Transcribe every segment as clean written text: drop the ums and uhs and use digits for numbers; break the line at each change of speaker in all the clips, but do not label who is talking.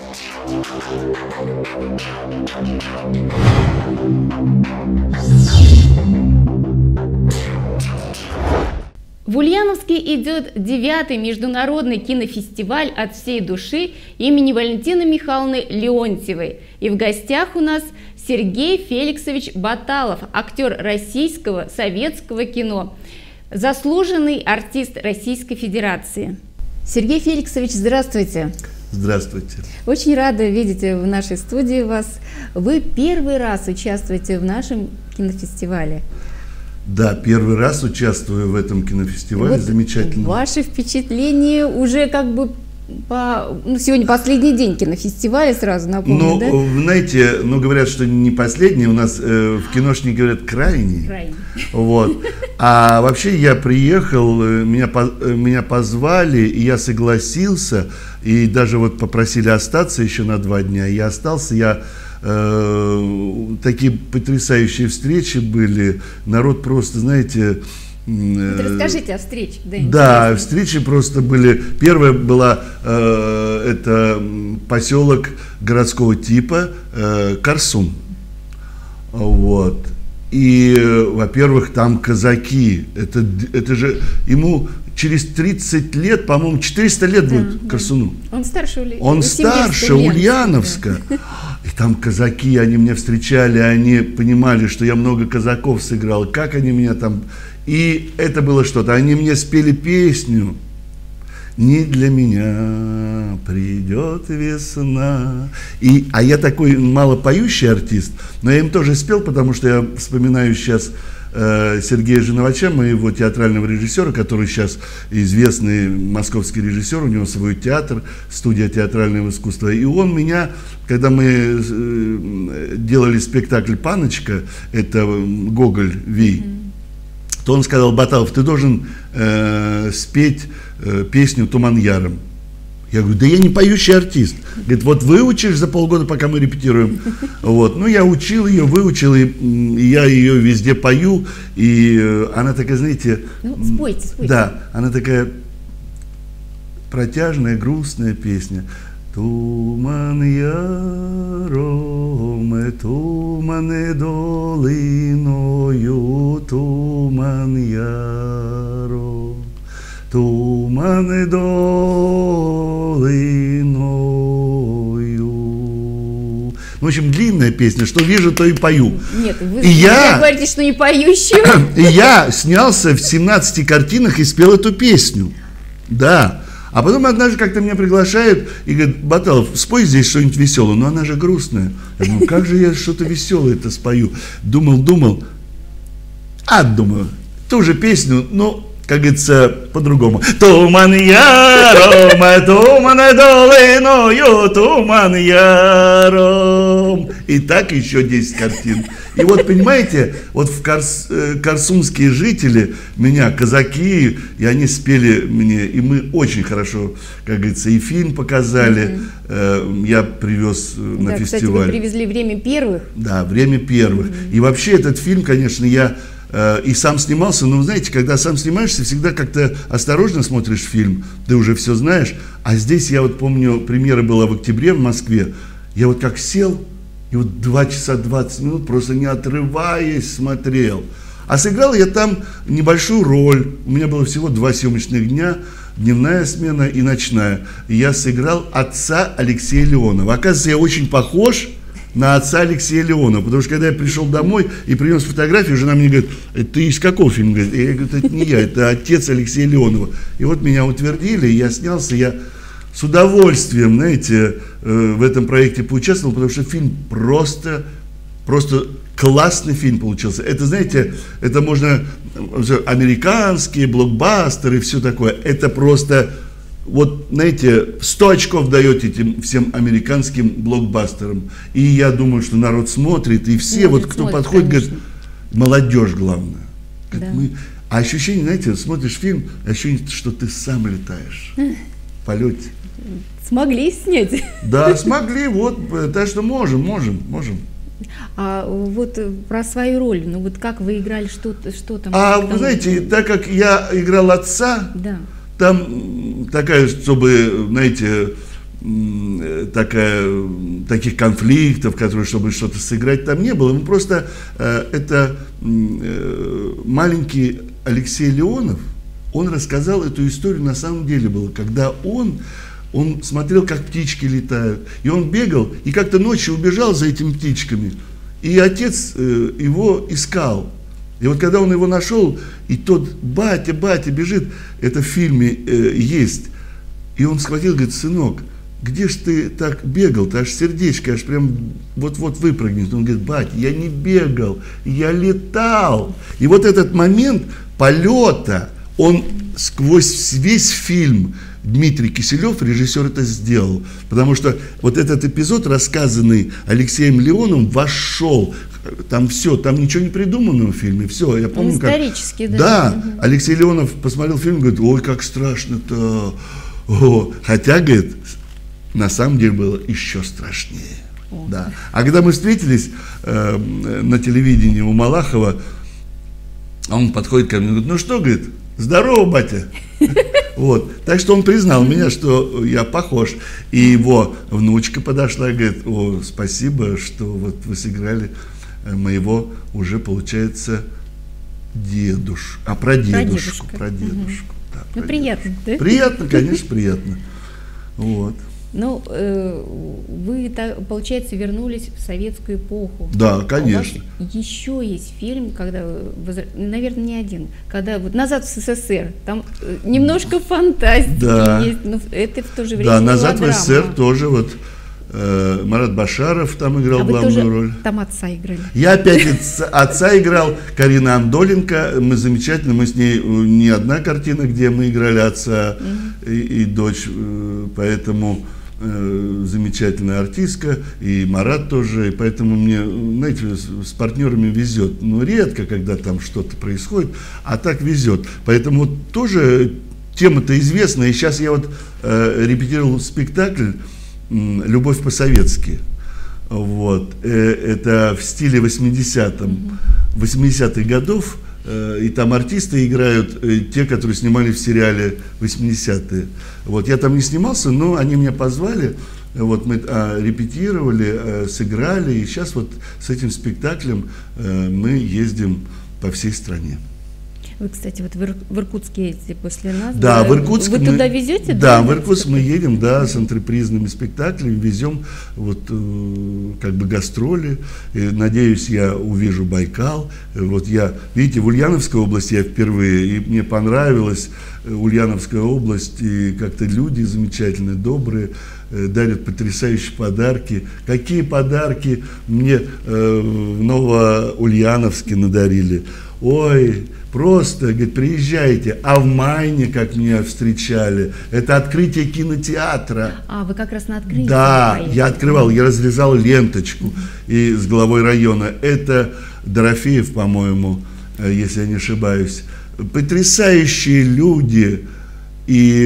В Ульяновске идет 9-й международный кинофестиваль «От всей души» имени Валентины Михайловны Леонтьевой. И в гостях у нас Сергей Феликсович Баталов, актер российского, советского кино, заслуженный артист Российской Федерации. Сергей Феликсович, здравствуйте.
Здравствуйте.
Очень рада видеть в нашей студии вас. Вы первый раз участвуете в нашем кинофестивале.
Да, первый раз участвую в этом кинофестивале, вот замечательно.
Ваши впечатления уже как бы сегодня последний день кинофестиваля, сразу напомню, да?
Знаете, говорят, что не последний, у нас в киношнике говорят крайний. Вот. А вообще я приехал, меня позвали, и я согласился, и даже вот попросили остаться еще на 2 дня. Я остался, такие потрясающие встречи были, народ просто, знаете...
Расскажите о встрече.
Да, встречи просто были. Первая была, это поселок городского типа Корсун. Вот. И, во-первых, там казаки. Это же ему через 30 лет, по-моему, 400 лет будет Корсуну.
Он старше
Ульяновска. И там казаки, они меня встречали, они понимали, что я много казаков сыграл, как они меня там... И это было что-то. Они мне спели песню «Не для меня придет весна». А я такой малопоющий артист, но я им тоже спел, потому что я вспоминаю сейчас Сергея Жиновача, моего театрального режиссера, который сейчас известный московский режиссер, у него свой театр, студия театрального искусства. И он меня, когда мы делали спектакль «Паночка», это Гоголь, Вий, то он сказал: Баталов, ты должен спеть песню «Туман яром». Я говорю: да я не поющий артист. Говорит: вот выучишь за полгода, пока мы репетируем. Вот. Я учил ее, выучил, и я ее везде пою. И она такая, знаете...
спойте.
Да, она такая протяжная, грустная песня. Туман яром, туман долиною, туман яром, туман долиною. В общем, длинная песня, что вижу, то и пою.
Нет, вы говорите, что не поющий.
И я снялся в 17 картинах и спел эту песню. Да. А потом однажды как-то меня приглашают и говорят: Баталов, спой здесь что-нибудь веселое. Но она же грустная. Я думаю, как же я что-то веселое-то спою? Думал. Думаю, ту же песню, но, как говорится, по-другому. Туман яром, туман долиною, туман яром. И так еще 10 картин. И вот, понимаете, вот корсунские жители, меня, казаки, и они спели мне, и мы очень хорошо, как говорится, и фильм показали, я привез на фестиваль. Кстати, вы
привезли «Время первых».
Да, «Время первых». И вообще этот фильм, конечно, я и сам снимался, но, знаете, когда сам снимаешься, всегда как-то осторожно смотришь фильм, ты уже все знаешь. А здесь, я вот помню, премьера была в октябре в Москве, я вот как сел, и вот 2 часа 20 минут просто не отрываясь смотрел. А сыграл я там небольшую роль. У меня было всего 2 съемочных дня, дневная смена и ночная. И я сыграл отца Алексея Леонова. Оказывается, я очень похож на отца Алексея Леонова, потому что когда я пришел домой и принес фотографию, жена мне говорит: ты из какого фильма? Я говорю: это не я, это отец Алексея Леонова. И вот меня утвердили, и я снялся, я с удовольствием, знаете, в этом проекте поучаствовал, потому что фильм просто классный фильм получился. Это, знаете, это можно, американские блокбастеры и все такое, это просто, вот, знаете, 100 очков даете этим всем американским блокбастерам. И я думаю, что народ смотрит, и все, вот кто подходит, конечно, говорит, молодежь главное. Да. А ощущение, знаете, смотришь фильм, ощущение, что ты сам летаешь в полете.
Смогли снять?
Да, смогли, вот, так что можем.
А вот про свою роль, ну вот как вы играли, что там?
Вы знаете, так как я играл отца,
да,
там такая, чтобы, знаете, таких конфликтов, которые, чтобы что-то сыграть, там не было. Просто это маленький Алексей Леонов, он рассказал эту историю, на самом деле было, когда он смотрел, как птички летают, и он бегал, и как-то ночью убежал за этими птичками, и отец его искал. И вот когда он его нашел, и тот батя бежит, это в фильме есть, и он схватил, говорит: сынок, где ж ты так бегал, ты аж сердечко, аж прям вот-вот выпрыгнет. Он говорит: батя, я не бегал, я летал. И вот этот момент полета, он сквозь весь фильм, Дмитрий Киселев, режиссер, это сделал. Потому что вот этот эпизод, рассказанный Алексеем Леоновым, вошел. Там все, там ничего не придумано в фильме. Все, я помню,
он исторический,
как...
да.
Да, Алексей Леонов посмотрел фильм, говорит: ой, как страшно-то. Хотя, говорит, на самом деле было еще страшнее. Да. А когда мы встретились на телевидении у Малахова, он подходит ко мне и говорит: ну что, говорит, здорово, батя. Вот. Так что он признал меня, что я похож. И его внучка подошла и говорит: о, спасибо, что вот вы сыграли моего уже, получается, дедушку. Прадедушку. Да,
ну, приятно, да?
Приятно, конечно, приятно. Вот.
Ну, вы, получается, вернулись в советскую эпоху.
Да, конечно.
У вас еще есть фильм, когда, наверное, не один, когда вот «Назад в СССР», там немножко фантастики есть, но это в то же время
мелодрама. «Назад в СССР» тоже вот Марат Башаров там играл главную роль.
Там отца играли.
Я опять отца играл, Карина Андоленко, мы замечательно, мы с ней не одна картина, где мы играли отца и дочь, поэтому замечательная артистка, и Марат тоже, и поэтому мне, знаете, с партнерами везет, но редко, когда там что-то происходит, а так везет, поэтому тоже тема-то известная, и сейчас я вот репетировал спектакль «Любовь по-советски». Вот. Это в стиле 80-х годов, и там артисты играют, те, которые снимали в сериале 80-е. Вот. Я там не снимался, но они меня позвали, вот, мы репетировали, сыграли, и сейчас вот с этим спектаклем мы ездим по всей стране.
Вы, кстати, вот в Иркутск едете после нас.
Да, в Иркутск.
Вы туда везете?
Да, в Иркутск мы едем, да, с антрепризными спектаклями, везем вот как бы гастроли. И, надеюсь, я увижу Байкал. Вот я, видите, в Ульяновской области я впервые, и мне понравилась Ульяновская область, и как-то люди замечательные, добрые, дарят потрясающие подарки. Какие подарки мне в Новоульяновске надарили? Ой, просто, говорит, приезжайте. А в Майне, как меня встречали, это открытие кинотеатра.
А, вы как раз на открытие?
Да,
поехали.
я открывал, я разрезал ленточку и с главой района. Это Дорофеев, по-моему, если я не ошибаюсь. Потрясающие люди. И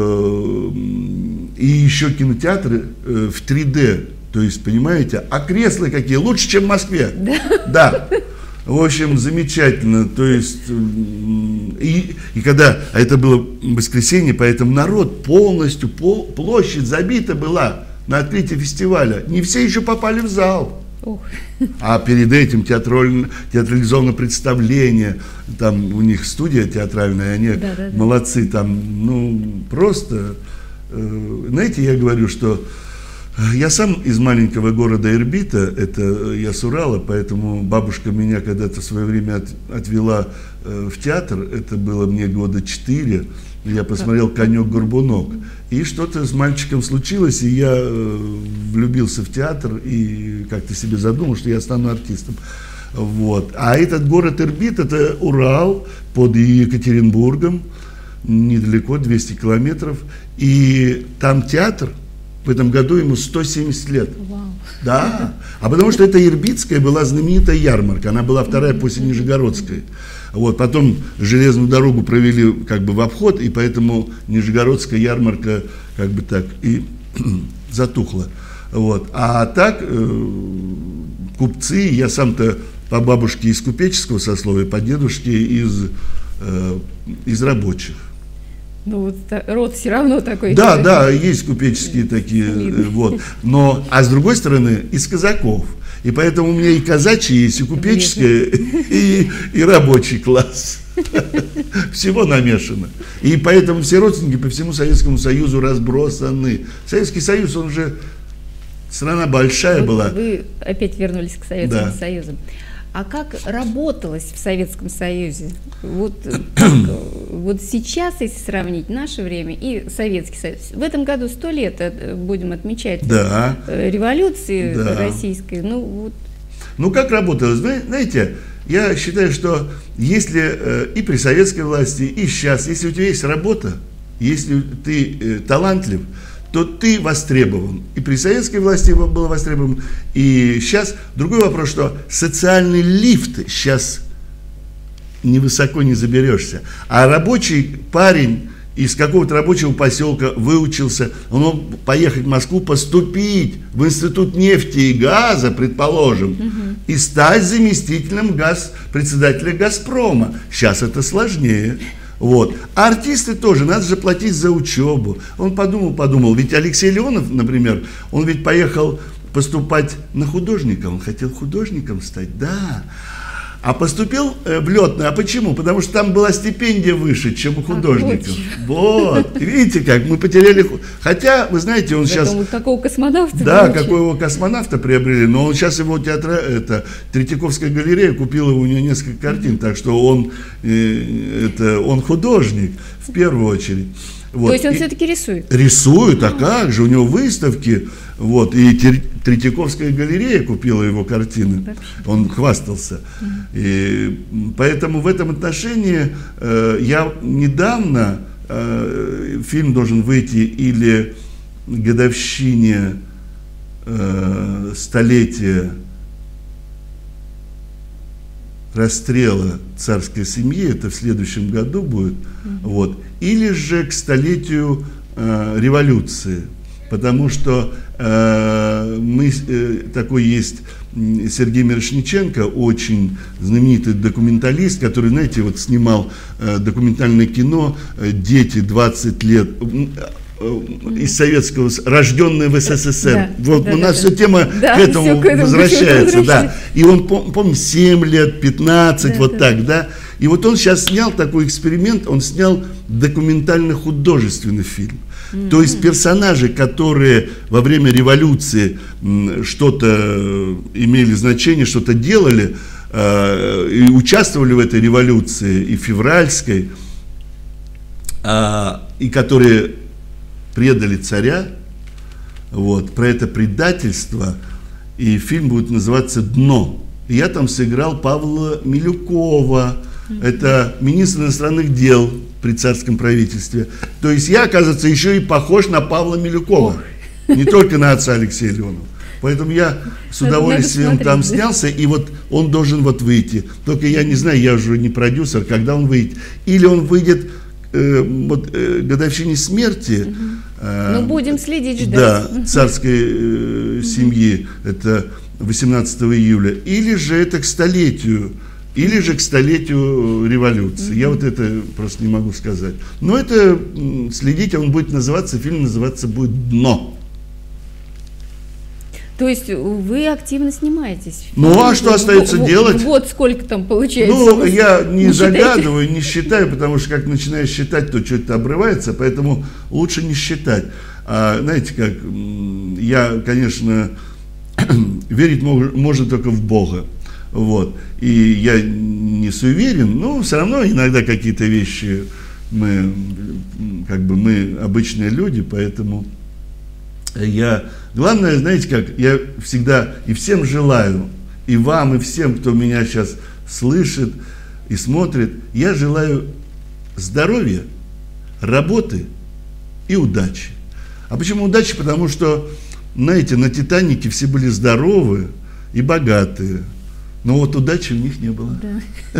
еще кинотеатры в 3D. То есть, понимаете, а кресла какие? Лучше, чем в Москве. Да. В общем, замечательно, то есть, и когда, а это было воскресенье, поэтому народ полностью, площадь забита была на открытии фестиваля, не все еще попали в зал. А перед этим театрализованное представление, там у них студия театральная, они молодцы, там, ну, просто, знаете, я говорю, что я сам из маленького города Ирбита, это я с Урала, поэтому бабушка меня когда-то в свое время отвела в театр, это было мне года 4, я посмотрел «Конек-горбунок», и что-то с мальчиком случилось, и я влюбился в театр и как-то себе задумал, что я стану артистом. Вот. А этот город Ирбит, это Урал под Екатеринбургом, недалеко, 200 километров, и там театр. В этом году ему 170 лет.
Вау.
Да. А потому что это Ирбитская была знаменитая ярмарка. Она была вторая после Нижегородской. Вот. Потом железную дорогу провели как бы в обход, и поэтому Нижегородская ярмарка как бы так и затухла. Вот. А так купцы, я сам-то по бабушке из купеческого сословия, по дедушке из рабочих.
Ну вот род все равно такой.
Да, да, есть купеческие такие, вот. Но, а с другой стороны, из казаков. И поэтому у меня и казачьи есть, и купеческие, и рабочий класс. Всего намешано. И поэтому все родственники по всему Советскому Союзу разбросаны. Советский Союз, он же страна большая
вот
была.
Вы опять вернулись к Советскому Союзу. А как работалось в Советском Союзе? Вот сейчас, если сравнить наше время и Советский Союз, в этом году 100 лет будем отмечать революции российской.
Ну, как работалось? Знаете, я считаю, что если и при советской власти, и сейчас, если у тебя есть работа, если ты талантлив, то ты востребован. И при советской власти был востребован, и сейчас. Другой вопрос, что социальный лифт сейчас невысоко не заберешься. А рабочий парень из какого-то рабочего поселка выучился, он мог поехать в Москву, поступить в Институт нефти и газа, предположим, и стать заместителем председателя «Газпрома». Сейчас это сложнее. Вот. А артисты тоже, надо же платить за учебу. Он подумал, ведь Алексей Леонов, например, он ведь поехал поступать на художника, он хотел художником стать, да. А поступил в летную. А почему? Потому что там была стипендия выше, чем у художников. Вот. Видите, как мы потеряли. Хотя, вы знаете, он сейчас.
Какого космонавта?
Да, какого космонавта приобрели. Но он сейчас его Третьяковская галерея купила у него несколько картин. Так что он художник в первую очередь. Вот.
То есть он все-таки рисует?
Рисует, а как же? У него выставки. Вот, и Третьяковская галерея купила его картины, он хвастался. И поэтому в этом отношении я недавно, фильм должен выйти или годовщине столетия расстрела царской семьи, это в следующем году будет, вот, или же к столетию революции. Потому что такой есть Сергей Мирошниченко, очень знаменитый документалист, который, знаете, вот снимал документальное кино «Дети 20 лет», из советского, рожденные в СССР. У нас все тема к этому возвращается. Да. И он, помню, 7 лет, 15, вот так, да. И вот он сейчас снял такой эксперимент, он снял документально-художественный фильм. То есть персонажи, которые во время революции что-то имели значение, что-то делали, и участвовали в этой революции, и февральской, и которые предали царя, вот, про это предательство, и фильм будет называться «Дно». И я там сыграл Павла Милюкова, это министр иностранных дел при царском правительстве. То есть я, оказывается, еще и похож на Павла Милюкова, не только на отца Алексея Леонова. Поэтому я с удовольствием там снялся, и вот он должен вот выйти. Только я не знаю, я уже не продюсер, когда он выйдет. Или он выйдет годовщине смерти.
Ну, будем следить, ждать.
Да, царской семьи, это 18 июля. Или же это к столетию. Или же к столетию революции. Я вот это просто не могу сказать. Но это следите, он будет называться, фильм называться будет «Дно».
То есть вы активно снимаетесь?
Ну, а что остается делать?
Вот сколько там получается.
Ну, я не загадываю, не считаю, потому что как начинаешь считать, то что-то обрывается, поэтому лучше не считать. А, знаете как, я, конечно, верить можно только в Бога. Вот. И я не суеверен, но все равно иногда какие-то вещи мы обычные люди, поэтому главное, знаете как, я всегда и всем желаю, и вам, и всем, кто меня сейчас слышит и смотрит, я желаю здоровья, работы и удачи. А почему удачи? Потому что, знаете, на «Титанике» все были здоровы и богатые. Но вот удачи у них не было.
Да.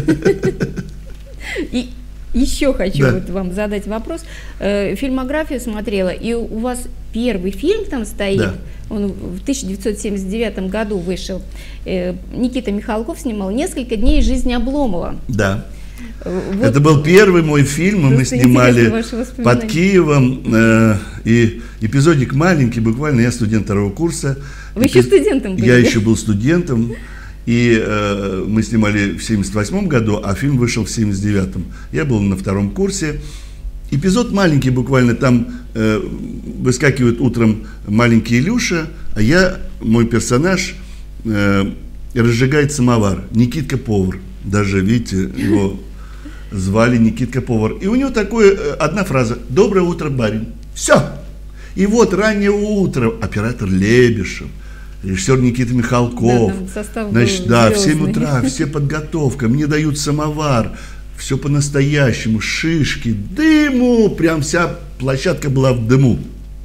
И еще хочу вам задать вопрос. Фильмографию смотрела, и у вас первый фильм там стоит, он в 1979 году вышел. Никита Михалков снимал «Несколько дней из жизни Обломова».
Да.
Вот.
Это был первый мой фильм, и мы снимали под Киевом. И эпизодик маленький, буквально, я студент второго курса.
Вы еще студентом были?
Я еще был студентом. И мы снимали в 1978 году, а фильм вышел в 1979. Я был на втором курсе. Эпизод маленький буквально, там выскакивает утром маленький Илюша, а мой персонаж разжигает самовар. Никитка повар. Даже, видите, его звали Никитка повар. И у него одна фраза: «Доброе утро, барин». Все. И вот раннее утро. Оператор Лебешев, режиссер Никита Михалков. Значит, да, в 7 утра, все подготовка. Мне дают самовар. Все по-настоящему. Шишки, дыму. Прям вся площадка была в дыму.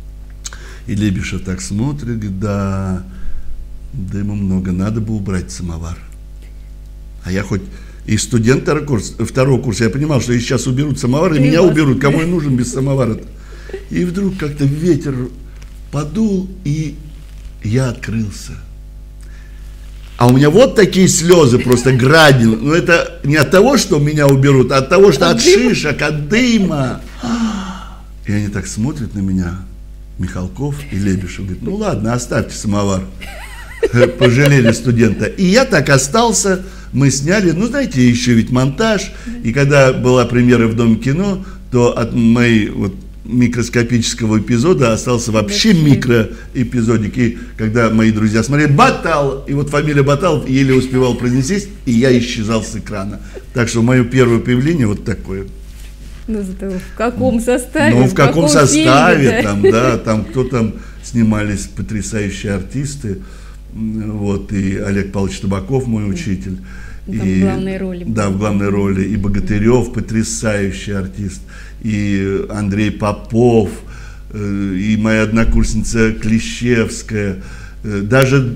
И Лебешев так смотрит, говорит: да, дыма много, надо бы убрать самовар. А я хоть и студент второго курса, я понимал, что сейчас уберут самовар, и меня уберут. Кому я нужен без самовара-то? И вдруг как-то ветер подул, и я открылся. А у меня вот такие слезы, просто градин. Но это не от того, что меня уберут, а от того, что от шишек, от дыма. И они так смотрят на меня, Михалков и Лебешев, говорят: ну ладно, оставьте самовар. Пожалели студента. И я так остался, мы сняли, ну знаете, еще ведь монтаж. И когда была премьера в Доме кино, то от моей микроскопического эпизода остался вообще микроэпизодик. И когда мои друзья смотрели: Баталов, и вот фамилия Баталов еле успевал произнести, и я исчезал с экрана. Так что мое первое появление вот такое.
Ну, зато в каком составе?
Ну, в каком
фильме,
составе, там, да, там кто там снимались потрясающие артисты. Вот, и Олег Павлович Табаков, мой учитель.
Там в главной роли.
Да, в главной роли. И Богатырев, потрясающий артист. И Андрей Попов, и моя однокурсница Клещевская. Даже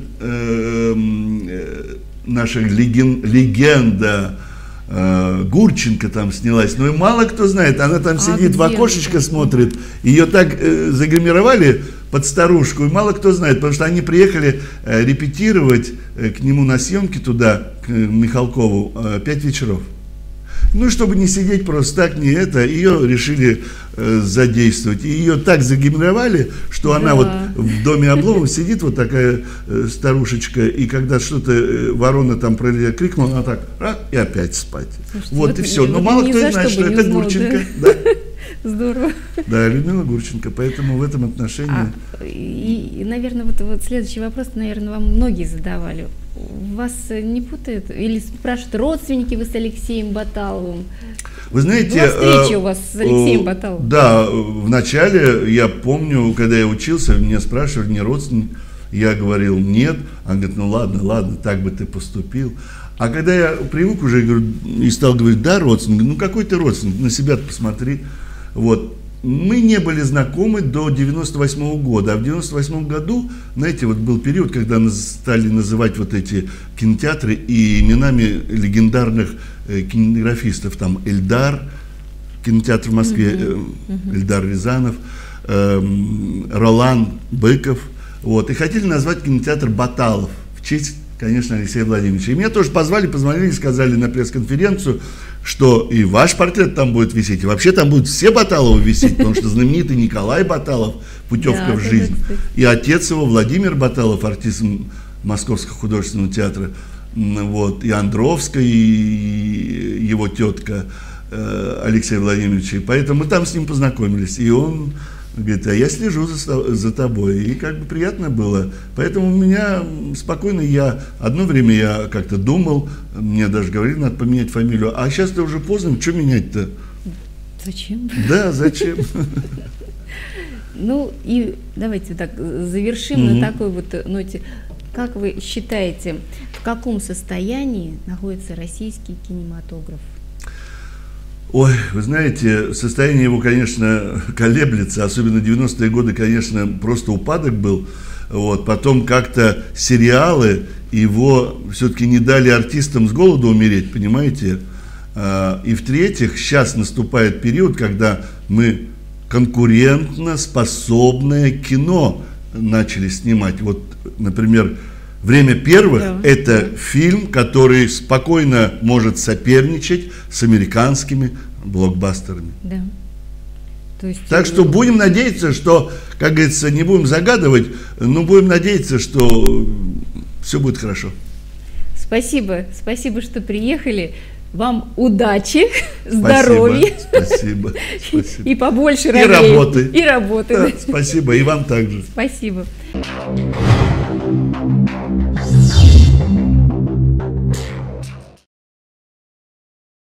наша легенда Гурченко там снялась. Но и мало кто знает. Она там сидит в окошечко, смотрит. Ее так загримировали под старушку, и мало кто знает, потому что они приехали репетировать к нему на съемки туда, к Михалкову, 5 вечеров. Ну, чтобы не сидеть просто так, не это, ее решили задействовать. И ее так загримировали, что она вот в доме Обломов сидит, вот такая старушечка, и когда что-то ворона там крикнула, она так, и опять спать. Слушайте, вот и все. Но мало кто знает, что это Гурченко. Да?
Здорово.
Да, Людмила Гурченко, поэтому в этом отношении...
И, наверное, вот следующий вопрос, наверное, вам многие задавали. Вас не путают? Или спрашивают, родственники вы с Алексеем Баталовым?
Вы знаете...
Была встреча у вас с Алексеем Баталовым?
Да, вначале, я помню, когда я учился, меня спрашивали, не родственник. Я говорил: нет. Он говорит: ну ладно, так бы ты поступил. А когда я привык уже, говорю, и стал говорить: да, родственник, ну какой ты родственник, на себя-то посмотри. Вот. Мы не были знакомы до 98 года, а в 98 году, знаете, вот был период, когда стали называть вот эти кинотеатры и именами легендарных кинематографистов, там Эльдар, кинотеатр в Москве, Эльдар Рязанов, Ролан Быков, вот, и хотели назвать кинотеатр Баталов в честь, конечно, Алексея Владимировича. И меня тоже позвонили и сказали на пресс-конференцию, что и ваш портрет там будет висеть, и вообще там будут все Баталовы висеть, потому что знаменитый Николай Баталов, «Путевка в жизнь», и отец его Владимир Баталов, артист Московского художественного театра, вот, и Андровская, и его тетка Алексея Владимировича. И поэтому мы там с ним познакомились, и он говорит: а я слежу за тобой, и как бы приятно было. Поэтому у меня спокойно, одно время я как-то думал, мне даже говорили, надо поменять фамилию, а сейчас-то уже поздно, что менять-то?
Зачем?
Да, зачем?
Ну и давайте так завершим на такой вот ноте. Как вы считаете, в каком состоянии находится российский кинематограф?
Ой, вы знаете, состояние его, конечно, колеблется, особенно 90-е годы, конечно, просто упадок был. Вот. Потом как-то сериалы его все-таки не дали артистам с голоду умереть, понимаете? И в-третьих, сейчас наступает период, когда мы конкурентно способное кино начали снимать. Вот, например, «Время первых» – это фильм, который спокойно может соперничать с американскими блокбастерами.
Да. То есть,
так что будем надеяться, что, как говорится, не будем загадывать, но будем надеяться, что все будет хорошо.
Спасибо, спасибо, что приехали. Вам удачи, здоровья.
Спасибо.
И побольше ролей.
И работы.
Да.
Спасибо, и вам также.
Спасибо.